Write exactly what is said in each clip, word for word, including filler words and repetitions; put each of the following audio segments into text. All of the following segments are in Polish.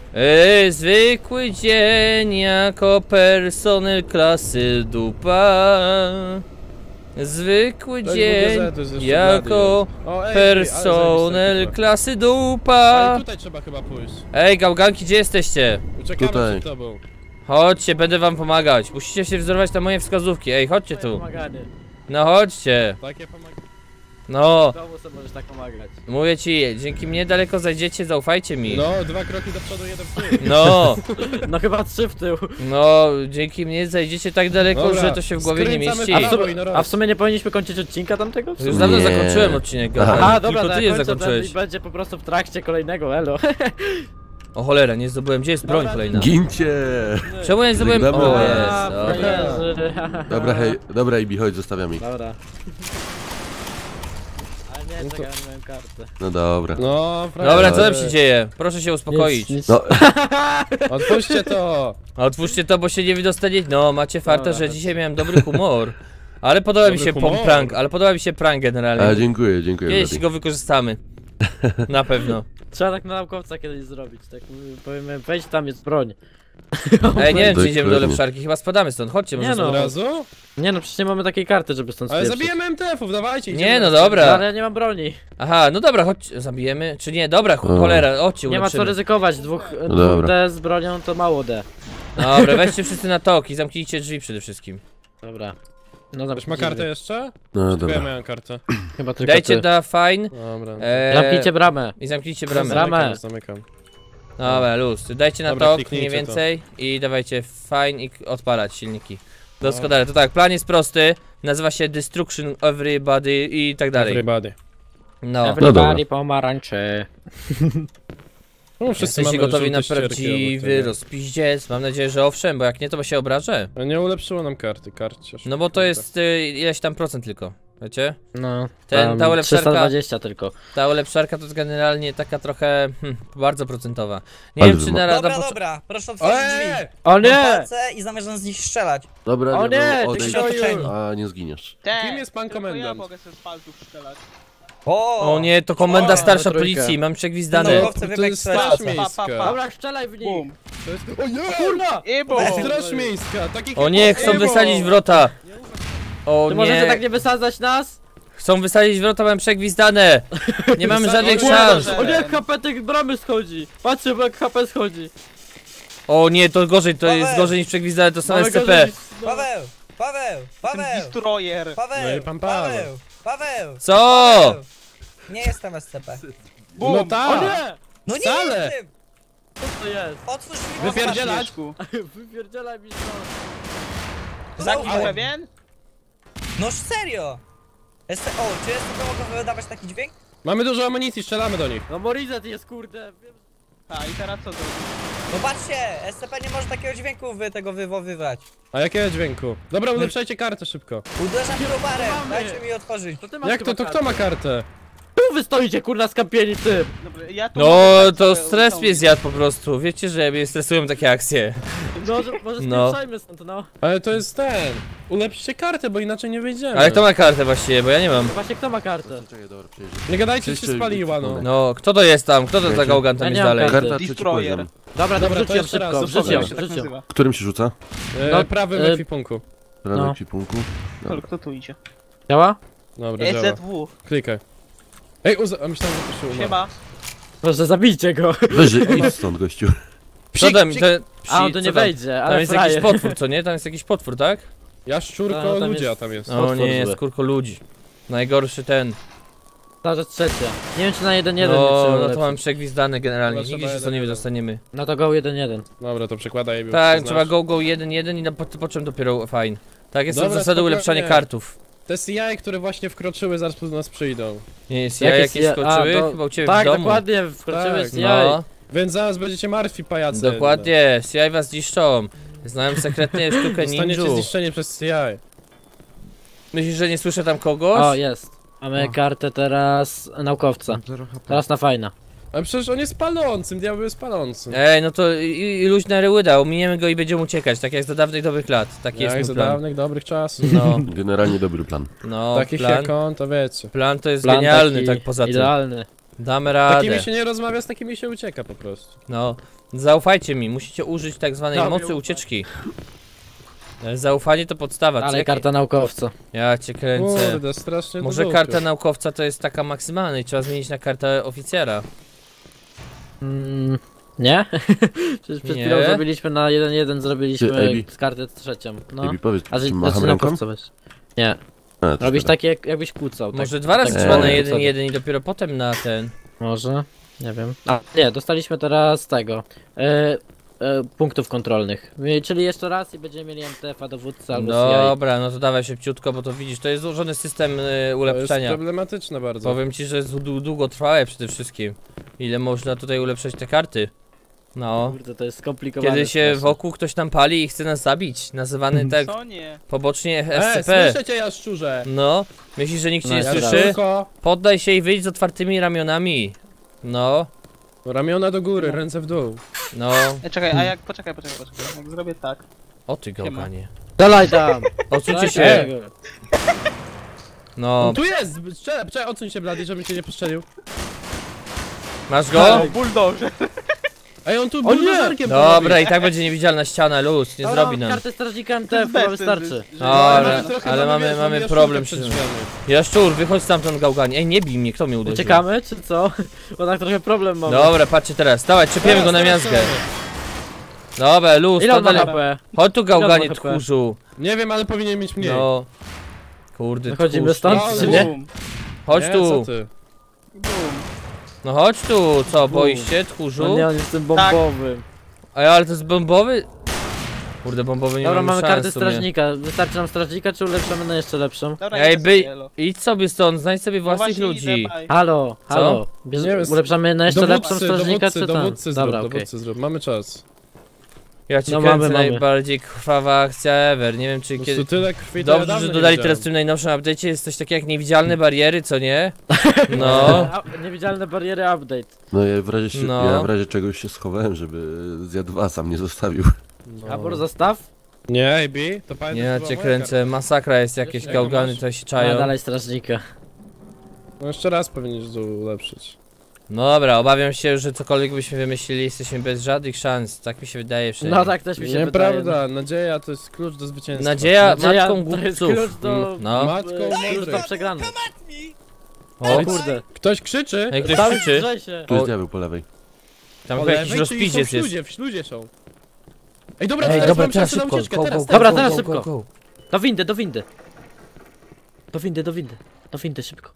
Ej, zwykły dzień jako personel klasy dupa. Zwykły To dzień jest jako o, ej, personel ej, klasy dupa. ale tutaj trzeba chyba pójść. Ej, gałganki, gdzie jesteście? Uciekamy Tutaj. przed tobą. Chodźcie, będę wam pomagać. Musicie się wzorować na moje wskazówki. Ej, chodźcie tu. No chodźcie. Takie pomagamy. No, Znowu sobie możesz tak pomagać. mówię ci, dzięki mnie daleko zajdziecie, zaufajcie mi. No, dwa kroki do przodu, jeden w tył. No, No chyba trzy w tył. no, dzięki mnie zajdziecie tak daleko, Dobra, że to się w głowie nie skręcamy mieści. w A w, prawo sumie, i na rower. a w sumie nie powinniśmy kończyć odcinka tamtego? Już dawno Nie. zakończyłem odcinek, Aha. Aha, A, dobra, tylko ty na je końcu zakończyłeś. ten- będzie po prostu w trakcie kolejnego, elo. O cholera, nie zdobyłem, gdzie jest broń Dobra. kolejna? Gincie! Czemu ja nie zdobyłem? Żegnamy O, was. jest, A, dobra. frajerzy. Dobra, hej, dobra, Ibi, chodź, zostawiam ich. Dobra. Ale nie, czekaj, ja miałem kartę. No dobra. No, prawie. Dobra, co tam się dzieje? Proszę się uspokoić. Nic, nic. No, Otwórzcie to! Otwórzcie to, bo się nie wydostaniecie. No, macie farta, Dobra, że chodź. dzisiaj miałem dobry humor. Ale podoba mi Dobry się humor. prank, ale podoba mi się prank a, generalnie. dziękuję, dziękuję. Kiedyś Blady. go wykorzystamy. Na pewno. Trzeba tak na naukowca kiedyś zrobić, tak mówię, powiemy, wejdź tam jest broń. Ej, nie wiem, czy idziemy do Dokładnie. lepszarki, chyba spadamy stąd, chodźcie, może Nie stąd. Od no. razu? Nie no, przecież nie mamy takiej karty, żeby stąd Ale spieprzyć. zabijemy M T F-ów, dawajcie. Nie, idziemy no na- dobra. Ale ja nie mam broni. Aha, no dobra, chodź, zabijemy. Czy nie, dobra, ch- O. cholera, chodźcie, Nie ma co ulepszymy. ryzykować, dwóch, dwóch dobra. D z bronią to mało D. Dobra, weźcie wszyscy na tok i zamknijcie drzwi przede wszystkim. Dobra. No dobra. Ktoś ma kartę jeszcze? No Tylko ja dobra. miałem kartę. Chyba tylko Dajcie ty. da fine. Dobra. E, Zamknijcie bramę. I zamknijcie bramę. Bramę. Zamykam, zamykam. Dobra, luz. Dajcie na Dobra, tok kliknijcie mniej więcej i dawajcie fine i odpalać silniki. Doskonale, to tak, plan jest prosty. Nazywa się Destruction Everybody i tak dalej. Everybody. No. dobra. Everybody pomarańczy. No, wszyscy Jesteście mamy gotowi na żółte ścierki obok prawdziwy tego. rozpiździec? Mam nadzieję, że owszem, bo jak nie, to się obrażę. A nie ulepszyło nam karty, karciarz. No bo to jest y, ileś tam procent tylko, wiecie? No. Ten- tam ta ulepszarka- trzysta dwadzieścia tylko. Ta ulepszarka to jest generalnie taka trochę, hmm, bardzo procentowa. Nie Ale wiem, czy wy- na rada... Dobra, pocz- dobra, proszę otworzyć drzwi. Eee! O Mam nie! palce i zamierzam z nich strzelać. Dobra, O nie, diabeł, ty odejdź, się otoczeni. a nie zginiesz. Kim jest pan tylko ja komendant? mogę sobie z palców strzelać. O, O nie, to komenda O, starsza na trójkę. policji, mam No, przegwizdane. no. To, wiem, to jak jest strzelać. straż Pa, pa, miejska. pa. Dobra, strzelaj w nich! Bum. To jest... O nie! Kurwa! I bum! Straż miejska, takich O nie, chcą Ebo! wysadzić wrota. O Ty możecie tak nie, nie wysadzać nas? chcą wysadzić wrota, mam przegwizdane. Nie mamy Wysadzi- żadnych O nie, szans. Boże. O nie, jak H P tych bramy schodzi! Patrzcie, bo jak H P schodzi. O nie, to gorzej, to jest Paweł. gorzej niż przegwizdane, to są Mamy S C P. gorzej niż- no. Paweł, Paweł, Ten Paweł, destroyer. No i Paweł, pan Paweł. Paweł, Paweł. Co? Paweł. Nie jestem S C P. No O tak! nie! No nie Wcale. jestem. Co to jest? Otwórz mi Wypierdzielać! Śmieszku. Wypierdzielaj mi to. Zaufaj. Jesteś pewien? No serio. S C P, o, czy S C P mogą wydawać taki dźwięk? Mamy dużo amunicji, strzelamy do nich. No Morizet jest kurde. A i teraz co zrobić? No patrzcie, S C P nie może takiego dźwięku wy tego wywoływać. A jakiego dźwięku? Dobra, ulepszajcie kartę szybko. Uderzam crowbarem, mamy. dajcie mi otworzyć. To ty masz Jak to, chyba to kartę. kto ma kartę? Tu wy stoicie kurna skampieni w tym. Dobra, ja tu No, mogę tak to całe- stres całą- mnie zjadł po prostu. Wiecie, że mnie stresują takie akcje. No, że- może No. spieprzajmy stąd, no. Ale to jest ten. Ulepszcie kartę, bo inaczej nie wyjdziemy. Ale kto ma kartę właściwie, bo ja nie mam. Właśnie kto ma kartę? Czekaj, dobra, przejeżdżę. Nie gadajcie, się Wszyscy- spaliła, no. No, kto to jest tam? Kto to za gałgan tam Ja jest nie mam dalej? karty. Karta trzeci Destroyer. poziom. Dobra, Dobra, to to wrzuć ją jeszcze raz, szybko, dosłownie wrzuć ją, Jak się tak wrzuć ją. nazywa? Którym się rzuca? E, No, prawym e, ekwipunku. Prawy No. ekwipunku. Kto, Dobra. kto tu idzie? Działa? Dobra, działa. S Z W. Klikaj. Ej, uza... a myślałem, że to się umarł. Siema. Proszę, zabijcie go. Weź, idź stąd, gościu. Przodem, psik. te, A on psi- tu co nie tam? wejdzie, Tam ale jest jakiś frajer. potwór, co nie? Tam jest jakiś potwór, tak? Jaszczurko, A, no tam ludzie, a jest- tam jest. O Potwór nie, zły. skórko ludzi. Najgorszy ten. Ta rzecz trzecia. Nie wiem czy na jeden jeden nie No, trzeba no to ulepszyć. mam przegwizdane generalnie, Chyba nigdy trzeba się co nie jeden, wydostaniemy. No to go jeden jeden. Dobra, to przekładaj. bo Tak, znasz. trzeba go go jeden jeden i na, po, po czym dopiero fajnie. Tak, jest to Dobra, zasady spokojnie. ulepszania kartów. Te C I, które właśnie wkroczyły, zaraz do nas przyjdą. Nie jest ja Jakie jakieś C I? skoczyły, A, to- chyba u ciebie Tak, w domu. dokładnie, wkroczyły Tak, z No, Więc zaraz będziecie martwi, pajacy. dokładnie, C I was niszczą. Znałem sekretnie sztukę Zostaniecie ninja. zniszczeni przez C I. Myślisz, że nie słyszę tam kogoś? O, jest. Mamy O. kartę teraz naukowca. Teraz na fajna. Ale przecież on jest palącym, diabeł jest palącym. Ej, no to i, i luźna ryłyda, ominiemy go i będziemy uciekać, tak jak za dawnych dobrych lat. Taki Jak jest za mój plan. dawnych, dobrych czasów. No, Generalnie dobry plan. no, Takich plan, jak on, to wiecie. plan to jest Plan genialny, taki tak poza tym. idealny. Damy Z takimi radę. się nie rozmawia, z takimi się ucieka po prostu. No, zaufajcie mi, musicie użyć tak zwanej Tobie mocy ufam. ucieczki. E, Zaufanie to podstawa, co Ale jak- karta naukowca. Ja cię kręcę. Kurde, strasznie Może dużo. karta naukowca to jest taka maksymalna i trzeba zmienić na kartę oficjera. Mm, nie? Przecież przed Nie. chwilą zrobiliśmy na jeden jeden, zrobiliśmy Ty, Ebi. z kartę trzecią. No. Ej, powiedz, A że czy macham znaczy ręką? naukowca weź. Nie, A, to robisz szkoda. takie jak, jakbyś kłócał. Tak. Może dwa razy tak trzeba e, na to jeden sobie. jeden i dopiero potem na ten. Może? Nie wiem. A, nie, dostaliśmy teraz tego. E, e, punktów kontrolnych. E, Czyli jeszcze raz i będziemy mieli M T F-a dowódcy albo C I A. Dobra, no to dawaj szybciutko, bo to widzisz, to jest złożony system y, To jest ulepszenia. problematyczne bardzo. Powiem ci, że jest dłu- długotrwałe przede wszystkim. Ile można tutaj ulepszać te karty? No. Kurde, to jest skomplikowane. Kiedy się strasznie. wokół ktoś tam pali i chce nas zabić, nazywany tak Co nie? pobocznie E, S C P. słyszę cię, jaszczurze! No, myślisz, że nikt cię No, nie ja słyszy? Tylko Poddaj się i wyjdź z otwartymi ramionami. No, ramiona do góry, ręce w dół. no. E, czekaj, a jak, poczekaj, poczekaj, poczekaj. Jak zrobię tak. O ty gałganie. Dalej tam! Odsuńcie się. Dalej. No, On tu jest! Czekaj, czekaj, odsuń się, Blady, żebym cię nie postrzelił. masz go? Bulldozer. Ej, on tu nie! buldożerkiem Dobra, i tak będzie niewidzialna ściana, luz, nie Dobra, zrobi nam. kartę strażnika M T F chyba wystarczy. Dobra, ale mamy, mamy problem przed się. drzwiami. Jaszczur, wychodź stamtąd gałganie. Ej, nie bij mnie, kto mnie uderzył? Uciekamy, czy co? Bo tak trochę problem mamy. Dobra, patrzcie teraz, dawaj, czepiemy Teraz, go na teraz, miazgę. teraz. Dobra, luz, Ile to on ma dalej. H P? Chodź tu gałganie, Ile on ma H P? tchórzu. Nie wiem, ale powinien mieć mniej. No. Kurde, Wychodzimy tchórz. stąd, No, czy no. nie? Boom. Chodź Nie, tu. co ty? Boom. No chodź tu, co, boisz się, tchórzu? No nie, on jest tym bombowym. Ej, ale to jest bombowy? Kurde, bombowy nie Dobra, mamy mamy szans kartę w sumie. strażnika. Wystarczy nam strażnika, czy ulepszamy na jeszcze lepszą? Dobra, Ej, idę by... sobie, elo. idź sobie stąd, znajdź sobie No własnych właśnie ludzi. idę, bye. Halo, halo. Bierz, Nie wiem, ulepszamy na jeszcze lepszą Dowódcy, strażnika, dowódcy, czy tam? dowódcy zrób, Dobra, okej. dowódcy zrób. Mamy czas. Ja cię No, kręcę, mamy, mamy. najbardziej krwawa akcja ever, nie wiem czy Po kiedy... prostu tyle krwi to ja Dobrze, dawno że nie dodali widziałem. teraz w tym najnowszym update'cie, jest coś takiego jak niewidzialne bariery, co nie? No. A, niewidzialne bariery update. No ja w razie, się, No. ja w razie czegoś się schowałem, żeby zjadł was, sam nie zostawił. No. Abor zastaw? Nie, A B, to pamiętasz, Nie, ja to cię była moja kręcę, masakra jest, jakieś Jaką gałgany masz? tutaj się A czają. dalej strażnika. karta. No jeszcze raz powinieneś to ulepszyć. No dobra, obawiam się, że cokolwiek byśmy wymyślili, jesteśmy bez żadnych szans, tak mi się wydaje przynajmniej. No tak też mi się Nieprawda, wydaje. nadzieja to jest klucz do zwycięstwa. Nadzieja, Nadzieja matką to jest głupców. klucz do- Mm, No. Matką E, Już mądrych. to przegrany. O O kurde. Ktoś krzyczy? Ej, ktoś Tam krzyczy. drze się. Tu O. jest diabeł po lewej. Tam Po chyba jakiś lewej, czyli rozpiziec są jest. Ludzie, w ludzie są. Ej, dobra, Ej, teraz dobra, mam teraz szansę na szybko, ucieczkę, go, teraz, go, teraz. Dobra, go, teraz go, szybko. go, go. Do windy, do windy. Do windy, do windy. Do windy, szybko.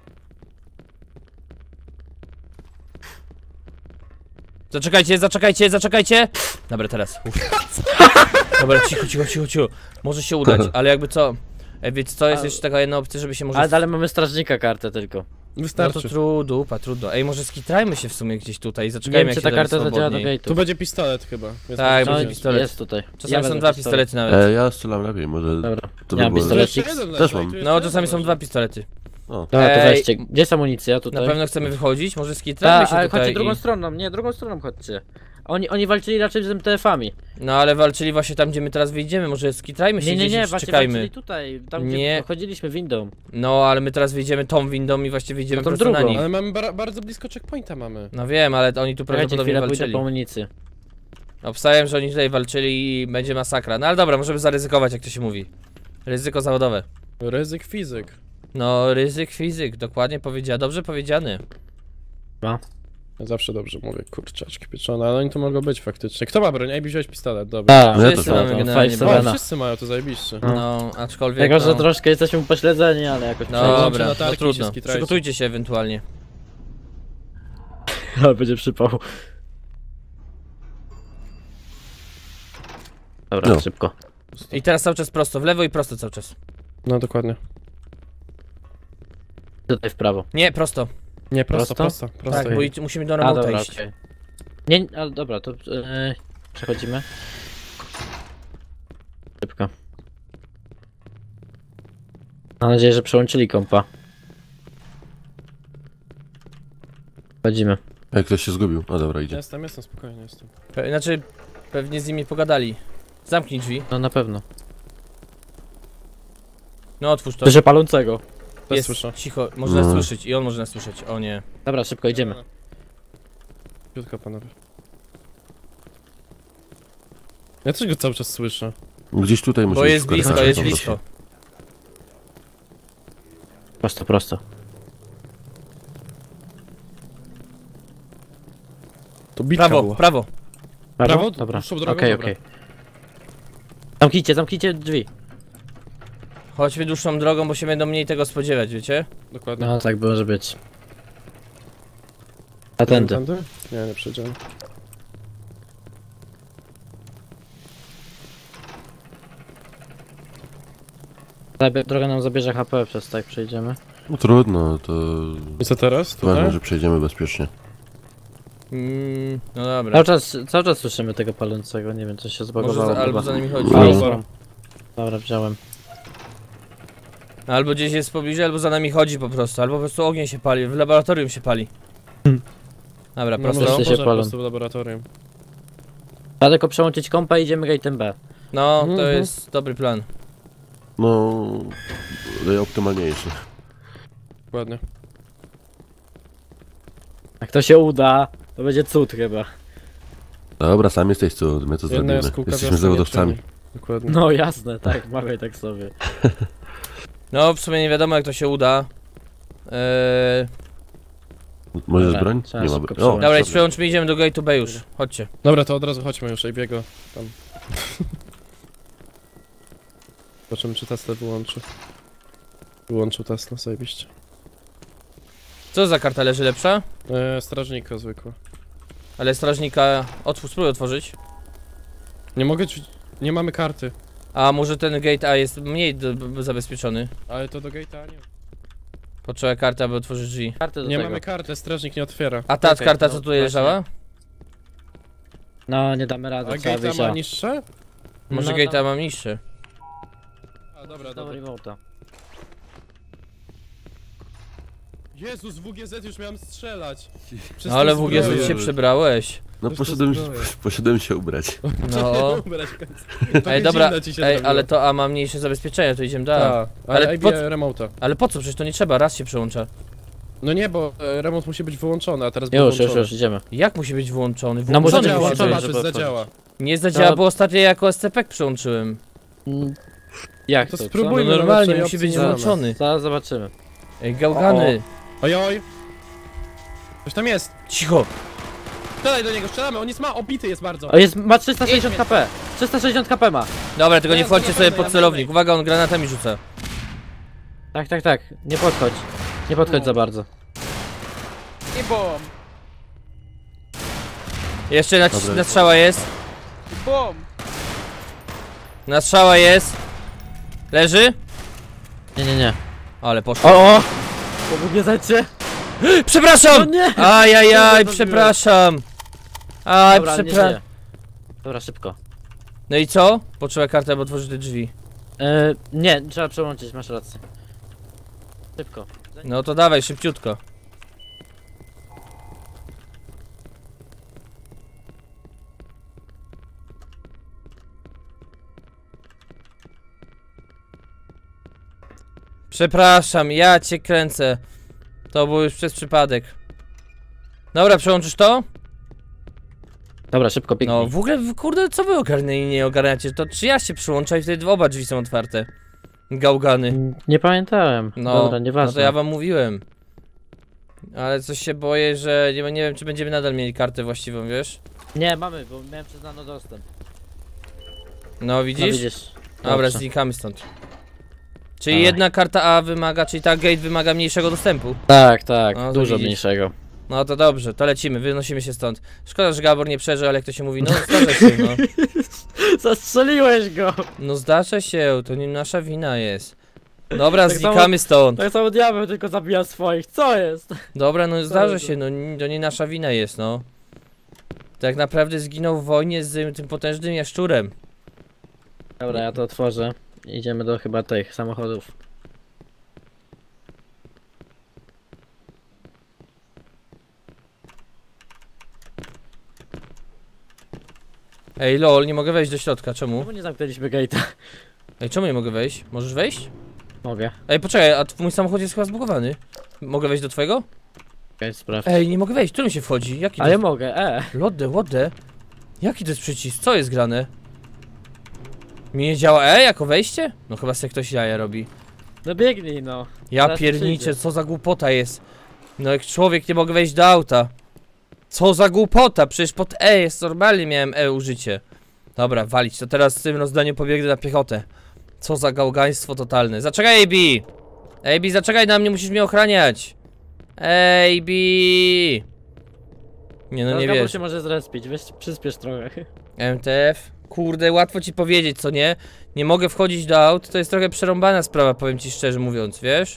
Zaczekajcie, zaczekajcie, zaczekajcie! Dobra, teraz. Uff. Dobra, cicho, cicho, cicho, cicho. Może się udać, ale jakby co... Ej, wiecie co, jest Ale- jeszcze taka jedna opcja, żeby się może... Ale dalej mamy strażnika kartę tylko. No to Wystarczy. trudno, upa, trudno. Ej, może skitrajmy się w sumie gdzieś tutaj i Nie zaczekajmy wiem, jak czy się ta da karta zadziała do swobodniej. Tu gate'u. będzie pistolet chyba. Więc Tak, możecie będzie wziąć. pistolet. Jest tutaj. Czasami Ja są wezmę dwa pistolet. pistolety nawet. E, ja strzelam lepiej, może Dobra. to Nie by mam było... Tu pistolet. jeszcze X. jeden Też leży, mam. i tu jeszcze No, jeden czasami są leży. dwa pistolety. O, Dobra, to Ej. weźcie. Gdzie jest amunicja tutaj? Na pewno chcemy wychodzić, może skitrajmy Tak, się ale tutaj chodźcie i... drugą stroną, nie, drugą stroną chodźcie. Oni, oni walczyli raczej z M T F-ami. No ale walczyli właśnie tam, gdzie my teraz wyjdziemy, może skitrajmy się Nie, nie, gdzieś nie, i właśnie czekajmy. walczyli tutaj, tam Nie. gdzie chodziliśmy windą. No, ale my teraz wyjdziemy tą windą i właśnie wyjdziemy No tą prosto na drugą. nich. Ale mamy bar bardzo blisko checkpointa mamy. No wiem, ale oni tu Czekajcie prawdopodobnie chwilę, pójdę walczyli. po amunicję. Obstawiam, że oni tutaj walczyli i będzie masakra. No ale dobra, możemy zaryzykować, jak to się mówi. Ryzyko zawodowe. Ryzyk fizyk. No, ryzyk fizyk, dokładnie powiedziane. Dobrze powiedziany. Ja zawsze dobrze mówię, kurczaczki pieczone, ale oni tu mogą być faktycznie. Kto ma broń? Ej, wziąłeś pistolet, dobra. A, No ja Wszyscy to mamy znam. generalnie Five broń. O, Sevena. wszyscy mają, to zajebiście. No, aczkolwiek Jako, że no, troszkę jesteśmy upośledzeni, ale jakoś dobra, na no targi trudno. się skitrajcie. Przygotujcie się ewentualnie. Ale będzie przypał. Dobra, No. szybko. I teraz cały czas prosto, w lewo i prosto cały czas. No dokładnie. Tutaj w prawo. Nie, prosto. Nie, prosto, Prosto? prosto, prosto. Tak, bo i- musimy do A, remonta dobra, iść. okej. Nie, ale dobra, to e, przechodzimy. Szybko. Mam nadzieję, że przełączyli kompa. Chodzimy. Jak ktoś się zgubił. O dobra, idzie. Jestem, jestem, spokojnie jestem. Pe znaczy, pewnie z nimi pogadali. Zamknij drzwi. No na pewno. No otwórz to. Słyszę palącego. Też jest, słyszę. cicho, może nas No. słyszeć i on może nas słyszeć, o nie. Dobra, szybko idziemy. Krótko, panowie. Ja też go cały czas słyszę. Gdzieś tutaj musi Bo być jest w blisko, korytarzu jest po prostu. blisko. Prosto, prosto. To bitka Prawo, była. prawo. Prawo? Dobra, Dłuższą okej, drogą? okej. Dobra. Zamknijcie, zamknijcie drzwi. Chodźmy dłuższą drogą, bo się będą mniej tego spodziewać, wiecie? Dokładnie. No tak może być. A tędy. Tędy? Nie, nie przejdziemy. Zabie- Droga nam zabierze H P przez tak przejdziemy. No trudno, to I co teraz? ważne, Tutaj? że przejdziemy bezpiecznie. Mm, no dobra. Cały czas, cały czas słyszymy tego palącego, nie wiem, coś się Może zbagowało. za, albo chyba. za nimi chodzi. No. Albo. Dobra, wziąłem. Albo gdzieś jest w pobliżu, albo za nami chodzi po prostu. Albo po prostu ogień się pali, w laboratorium się pali. Dobra, No, prosto. może Wszyscy się pożar po palą. prostu w laboratorium. Trzeba tylko przełączyć kompa i idziemy gate'em B. No, to Mhm. jest dobry plan. No... najoptymalniejszy. Dokładnie. Jak to się uda, to będzie cud chyba. Dobra, sam jesteś cud, my to Jedna zrobimy. jaskółka Jesteśmy wiosny zawodowcami. nie czyni. Dokładnie. No jasne, tak, mawiaj tak sobie. No, w sumie nie wiadomo jak to się uda. Eee, Możesz Dobra, broń? trzeba Nie ma szybko broń. O, dobra, sorry. przełączmy, idziemy do gate'u B już. Chodźcie. Dobra, to od razu chodźmy już, ej biego tam. Zobaczymy czy Tesla wyłączy. Wyłączył Tesla, zajebiście. Co za karta leży lepsza? Eee, strażnika zwykła. Ale strażnika... Otwórz, spróbuj otworzyć. Nie mogę ci... Nie mamy karty. A może ten gate A jest mniej do, b, zabezpieczony? Ale to do gate'a nie. Potrzeba karty, aby otworzyć drzwi. Karty do Nie tego. mamy karty, strażnik nie otwiera. A ta Okej, karta no co tutaj właśnie. leżała? No, nie damy A rady, trzeba gate'a wyjść. ma o. niższe? Może No, gate A tam- mam niższy. A dobra, Znowu dobra. remote'a. Jezus, w W G Z już miałem strzelać. Przez No ale tą w W G Z zbroję. się przebrałeś. No Coś to poszedłem, zbroję. poszedłem się ubrać. No. Ubrać w końcu. Ej, Pewnie dobra, zimno ci się ej, zrobiło. ale to A ma mniejsze zabezpieczenie, to idziemy dalej. Tak, Ale ale, ale po- remote'a. Ale po co? Przecież to nie trzeba, raz się przełącza. No nie, bo e, remont musi być wyłączony, a teraz był Już, już, włączony. już, idziemy. Jak musi być włączony? No może Włączony nie Zadziała, musi włączony, być. zobaczysz, żeby otworzyć. zadziała. Nie zadziała, To- bo ostatnio jako S C P przyłączyłem. Mm, Jak To to? spróbuj. No no, normalnie, lepszej musi opcji być nie mamy. włączony. Co? Zaraz zobaczymy. Ej, gałgany. Oj, oj. Coś tam jest. Cicho. Strzelaj do niego, strzelamy, on jest ma, obity jest bardzo. O, jest, ma trzysta sześćdziesiąt H P. trzysta sześćdziesiąt H P ma. Dobra, tylko nie Ja wchodźcie na sobie pewno, pod ja celownik. na Uwaga, on granatami rzuca. Tak, tak, tak. Nie podchodź. Nie podchodź za bardzo. I bum! Jeszcze na, Dobra. na strzała jest. I bum! Na strzała jest. Leży? Nie, nie, nie. Ale poszło. O, o! Pomógnie zajcie. No Przepraszam! nie! Ajajaj, Dobra, przepraszam. Aj, Dobra, nie przepraszam. żyje. Dobra, szybko. No i co? Potrzeba kartę, aby otworzyć te drzwi. E, nie, trzeba przełączyć, masz rację. Szybko. No to dawaj, szybciutko. Przepraszam, ja cię kręcę. To był już przez przypadek. Dobra, przełączysz to? Dobra, szybko, pięknie. No w ogóle, w- kurde, co wy ogarniacie, nie ogarniacie? To czy ja się przyłączę i wtedy oba drzwi są otwarte? Gałgany. Mm, Nie pamiętałem. No, Dobra, nieważne. no to ja wam mówiłem. Ale coś się boję, że nie, nie wiem, czy będziemy nadal mieli kartę właściwą, wiesz? Nie, mamy, bo miałem przyznano dostęp. No No, widzisz? widzisz. Dobra, Dobrze. znikamy stąd. Czyli Dawaj. jedna karta A wymaga, czyli ta gate wymaga mniejszego dostępu. Tak, tak, No, to dużo widzisz. mniejszego. No to dobrze, to lecimy, wynosimy się stąd. Szkoda, że Gabor nie przeżył, ale jak to się mówi, no zdarza się, no. Zastrzeliłeś go! No zdarza się, to nie nasza wina jest. Dobra, Tak samo- znikamy stąd. Tak samo diabeł tylko zabija swoich, co jest? Dobra, no zdarza to? się, no ni- to nie nasza wina jest, no. Tak naprawdę zginął w wojnie z tym potężnym jaszczurem. Dobra, ja to otworzę. Idziemy do chyba tych samochodów. Ej lol, nie mogę wejść do środka, czemu? Czemu nie zamknęliśmy gate'a? Ej, czemu nie mogę wejść? Możesz wejść? Mogę. Ej, poczekaj, a mój samochód jest chyba zbugowany. Mogę wejść do twojego? Okej, sprawdź. Ej, nie mogę wejść, którym się wchodzi? Jaki to A ja jest... mogę, e. Lody, łodę? Jaki to jest przycisk? Co jest grane? Mi nie działa E jako wejście? No chyba sobie ktoś jaja robi. No biegnij no. Ja Zaraz pierniczę, przyjdzie. co za głupota jest. No jak człowiek nie mogę wejść do auta. Co za głupota, przecież pod E jest normalnie, miałem E użycie. Dobra, walić, to teraz z tym rozdaniem pobiegnę na piechotę. Co za gałgaństwo totalne. Zaczekaj, A B! A B, zaczekaj na mnie, musisz mnie ochraniać. A B! Nie no, nie Gabor wiesz. się może zrespić, weź przyspiesz trochę. M T F? Kurde, łatwo ci powiedzieć, co nie? Nie mogę wchodzić do aut, to jest trochę przerąbana sprawa, powiem ci szczerze mówiąc, wiesz?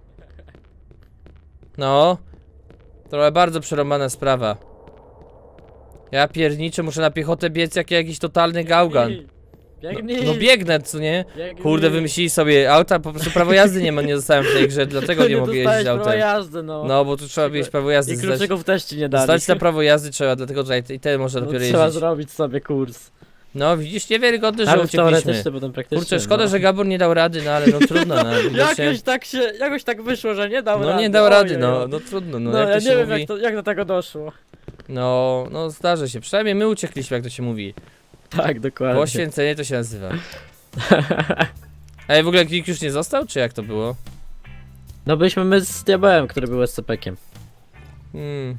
No. Trochę bardzo przerąbana sprawa. Ja pierniczę, muszę na piechotę biec jak jakiś totalny gałgan. No, Biegnij! no biegnę, co nie? Biegnij. Kurde, wymyślili sobie auta, po prostu prawo jazdy nie ma, nie dostałem w tej grze, dlatego nie mogę jeździć dostałeś prawo autem. jazdy, no. No, bo tu trzeba mieć prawo jazdy I zdać. kluczyków też ci nie dali. Zdać na prawo jazdy trzeba, dlatego że i ten może no, dopiero trzeba jeździć. zrobić sobie kurs. No, widzisz, niewiarygodne, że Nawet uciekliśmy. teoretyczny, potem praktyczny. Kurczę, szkoda, no. że Gabor nie dał rady, no ale no trudno, no widocznie. Jakoś tak się, jakoś tak wyszło, że nie dał No rady. nie dał rady, Ojej, no, oj. no trudno, no, No, jak ja to nie się wiem mówi. jak, to, jak do tego doszło. No, no zdarzy się, przynajmniej my uciekliśmy, jak to się mówi. Tak, dokładnie. Poświęcenie to się nazywa. Ej, w ogóle klik już nie został, czy jak to było? No byliśmy my z diabełem, który był S C P-kiem. Hmm.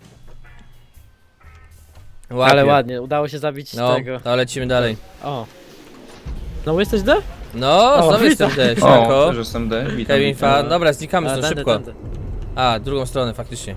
Ale ładnie, udało się zabić No, tego. to lecimy dalej. O. No jesteś D? No, O, znowu jestem witam. D, O, śmiako. też jestem D, witam, Kevin witam. fan, dobra, znikamy A, stąd tędy, szybko. tędy. A, drugą stronę, faktycznie.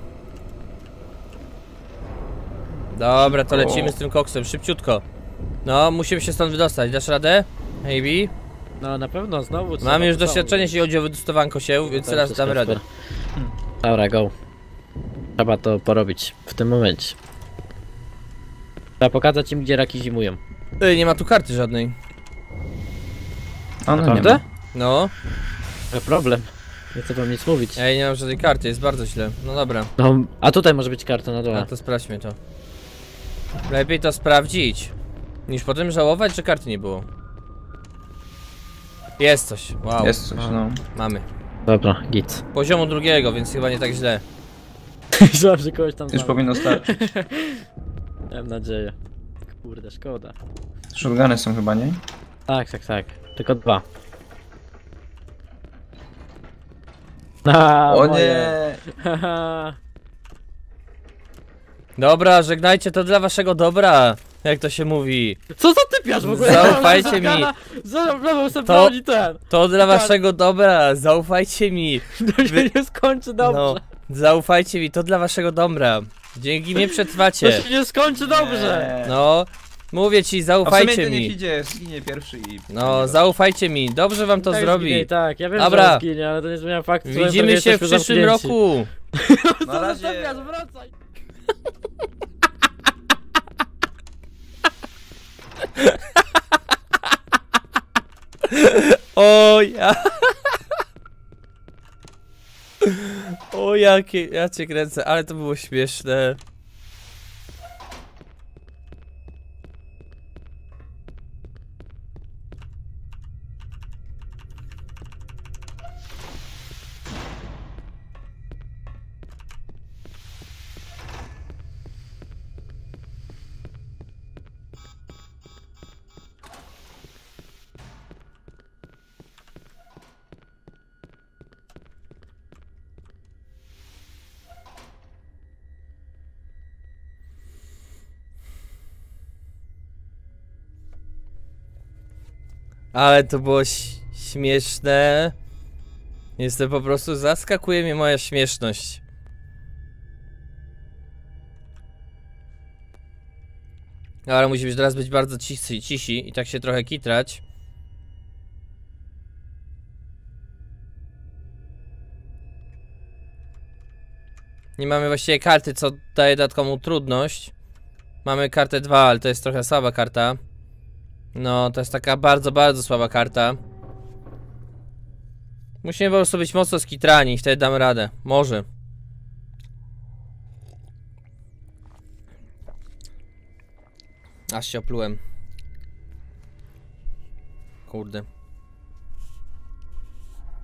Dobra, to lecimy z tym koksem, szybciutko. No, musimy się stąd wydostać, dasz radę? Maybe? No na pewno, znowu trzeba Mamy już to doświadczenie, jeśli chodzi o wydostawanko się, więc teraz Dobrze, damy radę. super. Dobra, go. Trzeba to porobić w tym momencie. Trzeba pokazać im, gdzie raki zimują. Ej, nie ma tu karty żadnej. A, no nie Naprawdę? ma. No, To problem. Nie chcę wam nic mówić. ej, nie mam żadnej karty, jest bardzo źle. No dobra, No, a tutaj może być karta na a dole. to sprawdźmy to. Lepiej to sprawdzić, niż potem żałować, że karty nie było. Jest coś, wow, Jest coś, no. mamy. Dobra, git. Poziomu drugiego, więc chyba nie tak źle. Myślałem, że kogoś tam Już znalazł. powinno starczyć. Miałem nadzieję. Kurde, szkoda. Shotguny są chyba, nie? Tak, tak, tak. Tylko dwa. A, O moje. nie! Haha. Dobra, żegnajcie, to dla waszego dobra, jak to się mówi. Co za typiarz w ogóle? Zaufajcie mi. Zaraz sobie To- broni ten. To dla waszego dobra, zaufajcie mi. To się nie skończy dobrze. No, zaufajcie mi, to dla waszego dobra. Dzięki mnie To przetrwacie. się nie skończy dobrze. Nie. No, mówię ci, A w sumie zaufajcie to niech mi. idzie, zginie pierwszy i... No, zaufajcie mi, dobrze wam to Tak, zrobi. zginie, tak, ja wiem, Dobra. że zginie, ale to nie zmienia faktu, że Widzimy trochę się w jesteśmy przyszłym zamknięci. roku. Na razie... Zamiast wracaj. O ja. O jakie, ja cię kręcę, ale to było śmieszne. Ale to było ś- śmieszne. Jestem po prostu, zaskakuje mnie moja śmieszność. Ale musimy teraz być bardzo cisi, cisi i tak się trochę kitrać. Nie mamy właściwie karty, co daje dodatkową trudność. Mamy kartę dwa, ale to jest trochę słaba karta. No, to jest taka bardzo, bardzo słaba karta. Musimy po prostu być mocno skitrani i wtedy damy radę. Może. Aż się oplułem. Kurde.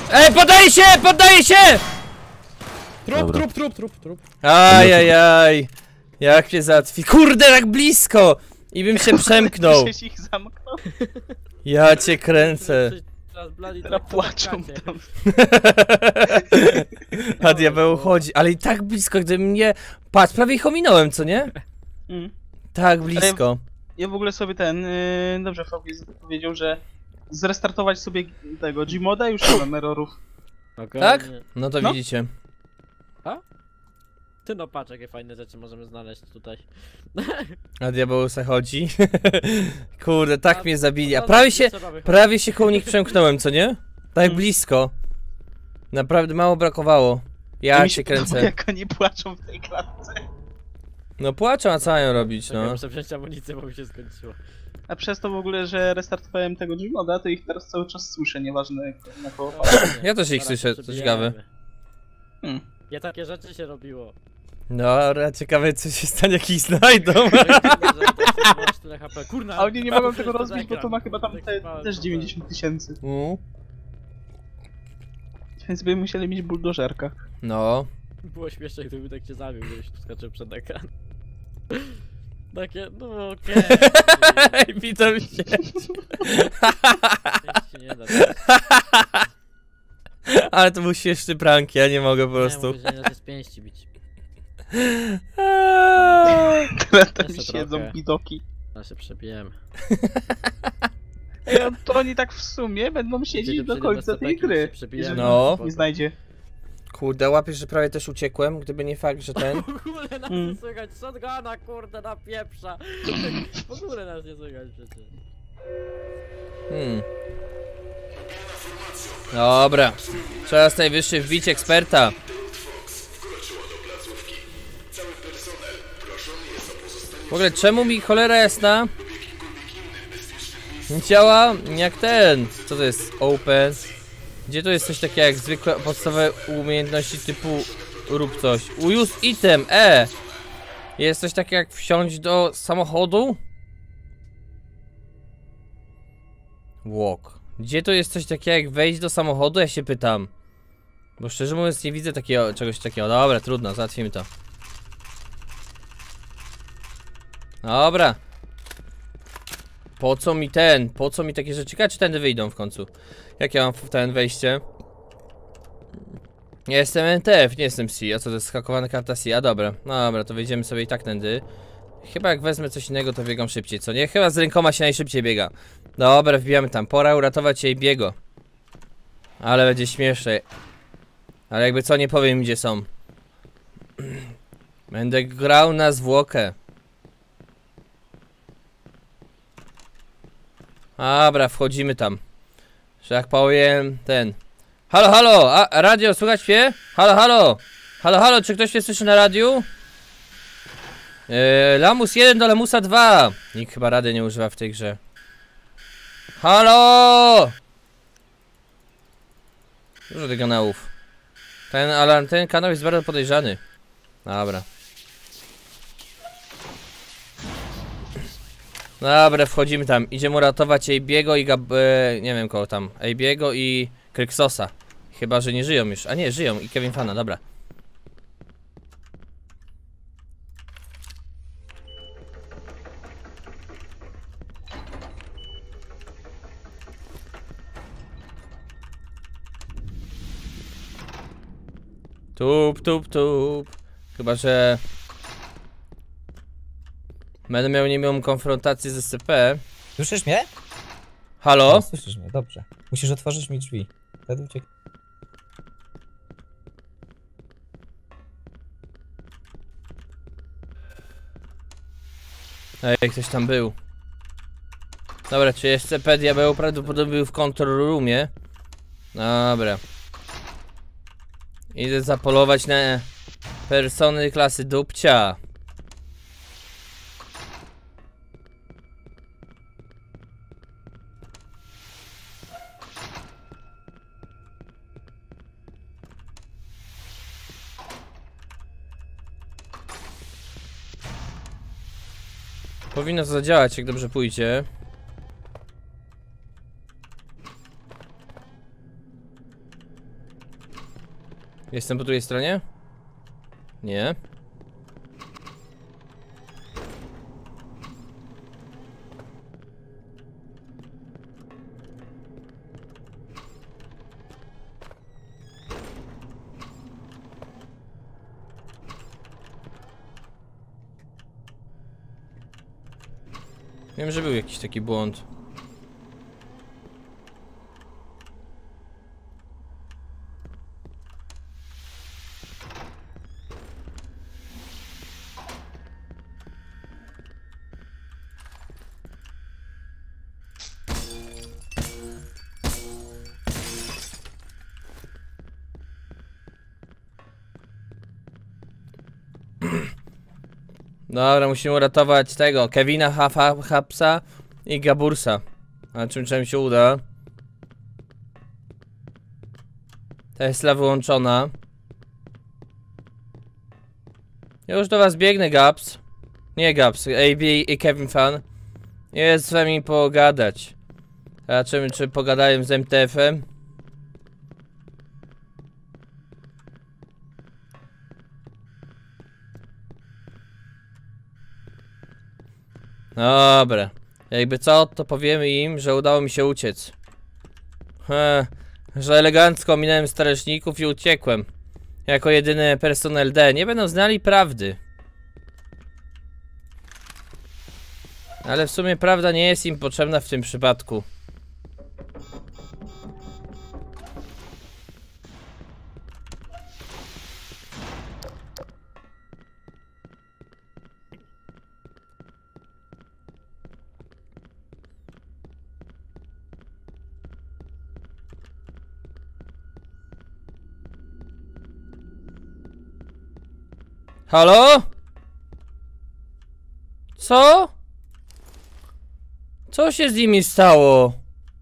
Ej, poddaję się, poddaję się! Trup, Dobra. trup, trup, trup, trup. Ajajaj. Jak mnie załatwi. Kurde, tak blisko! I bym się przemknął. Żeś ich zamknął. Ja cię kręcę. Teraz Bloody Teraz tak płaczą traktacie. tam. A diabeł chodzi, ale i tak blisko, gdy mnie... Patrz, prawie ich ominąłem, co nie? Mm. Tak blisko. Ja w ogóle sobie ten, yy, dobrze Fauki powiedział, że zrestartować sobie tego Gmoda już nie mam errorów. Okej, Tak? nie. No to No. widzicie. Ty no patrz, jakie fajne rzeczy możemy znaleźć tutaj. A diabeł se chodzi. Kurde, tak A- mnie zabili. A No, prawie nie się, trzeba wychodzić. prawie się koło nich przemknąłem, co nie? Tak Mm. blisko. Naprawdę mało brakowało. Ja Mi cię się podoba, kręcę. jak oni płaczą w tej klatce. No płaczą, a co mają robić, Czekaj, no. muszę wziąć amunicję, bo mi się skończyło. A przez to w ogóle, że restartowałem tego Gmoda, to ich teraz cały czas słyszę, nieważne na koło. Ja też ich Zaraz słyszę, się to ciekawe. przebijemy. Hmm. Ja takie rzeczy się robiło. Dobra, ciekawe co się stanie, jak ich znajdą. No i kurde, że to masz tyle H P. Kurna, A oni nie mogą tego to rozbić, bo to ma chyba tam te, Zakipałem też to dziewięćdziesiąt tysięcy. Mm. Więc by musieli mieć buldożerka. No. Było śmieszne, gdyby tak cię zabił, gdybyś tu skoczył przed ekran. Takie, no okej. Ej, witam się. Nic się nie da. Ale to był śmieszny prank, ja nie mogę po prostu. Nie, mówię, że nie da się z pięści bić. Eee. Teraz tam Jeszcze siedzą trochę. widoki. A się przebijemy. Ej, no to oni tak w sumie będą siedzieć Wiecie, do że końca bez tej apeki gry. się przebijemy. Jeżeli No. nie znajdzie. Kurde, łapiesz, że prawie też uciekłem, gdyby nie fakt, że ten... W ogóle nas Mm. nie słychać, shotguna kurde na pieprza. W ogóle nas nie słychać przecież. Hmm. Dobra. Czas najwyższy wbić eksperta. W ogóle czemu mi cholera jasna nie działa jak ten? Co to jest? Open. Gdzie to jest coś takiego jak zwykłe podstawowe umiejętności typu rób coś. Use item, e! Jest coś takiego jak wsiąść do samochodu? Walk. Gdzie to jest coś takiego jak wejść do samochodu? Ja się pytam. Bo szczerze mówiąc nie widzę takiego, czegoś takiego. Dobra, trudno, załatwimy to. Dobra. Po co mi ten? Po co mi takie rzeczy? Ciekawe, czy tędy wyjdą w końcu. Jak ja mam w ten wejście? Ja jestem N T F, nie jestem C. A co to jest hakowana karta C? A dobra, no dobra, to wyjdziemy sobie i tak tędy. Chyba jak wezmę coś innego, to biegam szybciej, co nie? Chyba z rękoma się najszybciej biega. Dobra, wbijamy tam. Pora uratować jej biego. Ale będzie śmieszne. Ale jakby co, nie powiem gdzie są. Będę grał na zwłokę. Dobra, wchodzimy tam. Że jak powiem, ten. Halo, halo, a, radio, słychać mnie? Halo, halo. Halo, halo, czy ktoś mnie słyszy na radiu? Yy, Lamus jeden do Lamusa dwa. Nikt chyba rady nie używa w tej grze. Halo! Dużo tych kanałów. Ten, ale ten kanał jest bardzo podejrzany. Dobra. Dobra, wchodzimy tam. Idziemy uratować Ejbiego i Gab... E, nie wiem kogo tam. Ejbiego i Kryksosa. Chyba, że nie żyją już. A nie, żyją. I Kevin Fana, dobra. Tup, tup, tup. Chyba, że... Będę miał niemiłą konfrontację z S C P. Słyszysz mnie? Halo? No, słyszysz mnie, dobrze. Musisz otworzyć mi drzwi. Wtedy uciek... Ej, ktoś tam był. Dobra, czy S C P diabeł prawdopodobnie był w control roomie. Dobra. Idę zapolować na persony klasy dupcia. Powinno to zadziałać, jak dobrze pójdzie. Jestem po drugiej stronie? Nie. Wiem, że był jakiś taki błąd. Dobra, musimy uratować tego Kevina Hafa, Hapsa i Gabursa. A czym czym się uda? Tesla wyłączona. Ja już do was biegnę, Gaps. Nie Gaps, A B i Kevin Fan. Jest z wami pogadać. Zobaczymy, czy pogadają z M T F-em. Dobra. Jakby co, to powiemy im, że udało mi się uciec. He, że elegancko minąłem strażników i uciekłem. Jako jedyny personel D. Nie będą znali prawdy. Ale w sumie prawda nie jest im potrzebna w tym przypadku. Halo? Co? Co się z nimi stało?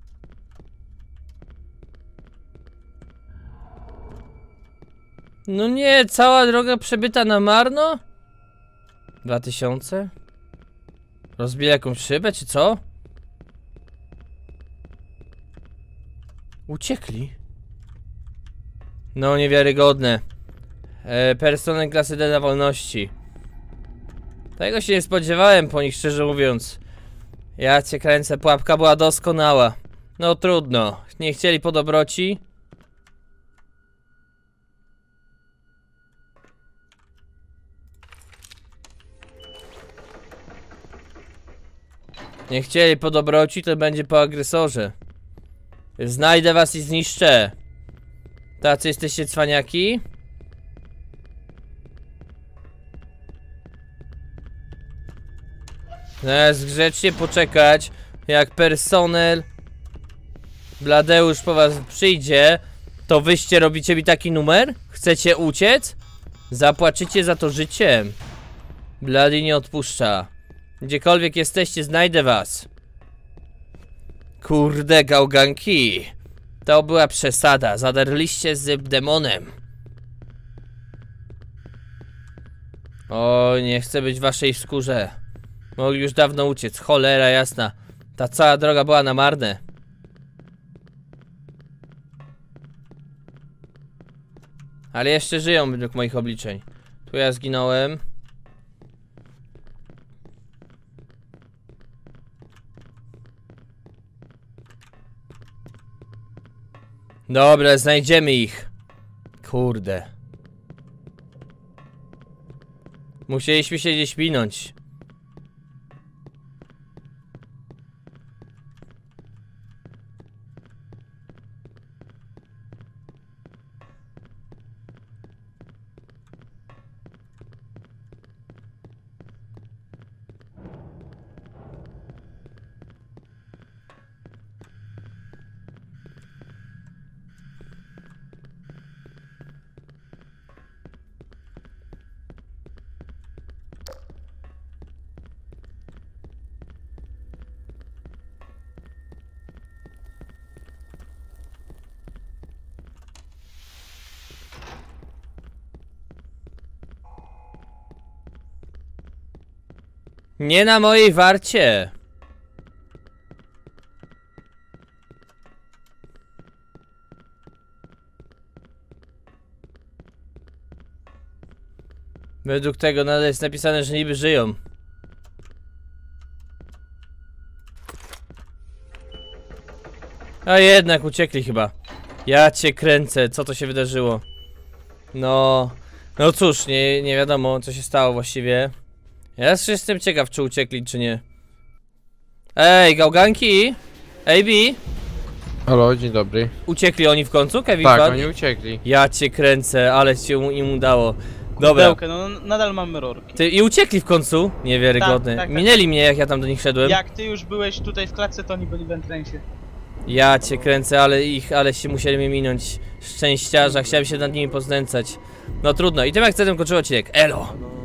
No nie, cała droga przebyta na marno? Dwa tysiące? Rozbili jakąś szybę, czy co? Uciekli? No niewiarygodne. E, personel klasy D na wolności. Tego się nie spodziewałem po nich, szczerze mówiąc. Ja cię kręcę, pułapka była doskonała. No trudno, nie chcieli po dobroci. Nie chcieli po dobroci, to będzie po agresorze. Znajdę was i zniszczę. Tacy jesteście cwaniaki? Natomiast grzecznie poczekać, jak personel Bladeusz po was przyjdzie, to wyście robicie mi taki numer? Chcecie uciec? Zapłacicie za to życiem. Blady nie odpuszcza. Gdziekolwiek jesteście, znajdę was. Kurde, gałganki. To była przesada, zadarliście z demonem. O, nie chcę być w waszej skórze. Mogli już dawno uciec, cholera jasna. Ta cała droga była na marne. Ale jeszcze żyją według moich obliczeń. Tu ja zginąłem. Dobra, znajdziemy ich. Kurde. Musieliśmy się gdzieś minąć. Nie na mojej warcie. Według tego nadal jest napisane, że niby żyją. A jednak uciekli chyba. Ja cię kręcę, co to się wydarzyło? No... No cóż, nie, nie wiadomo co się stało właściwie. Ja też jestem ciekaw, czy uciekli, czy nie. Ej, gałganki! A B! Halo, dzień dobry. Uciekli oni w końcu, Kevin? Tak, Fan? oni uciekli. Ja cię kręcę, ale się mu- im udało. Dobra. Bełkę, no nadal mamy rorki. Ty, i uciekli w końcu? Niewiarygodne. Tak, tak, tak. Minęli mnie, jak ja tam do nich szedłem. Jak ty już byłeś tutaj w klatce, to oni byli w entrensie. Ja cię kręcę, ale ich, ale się musieli mnie minąć. Szczęściarza, chciałem się nad nimi poznęcać. No trudno. I tym jak chcę, ten kończył odcinek. Elo!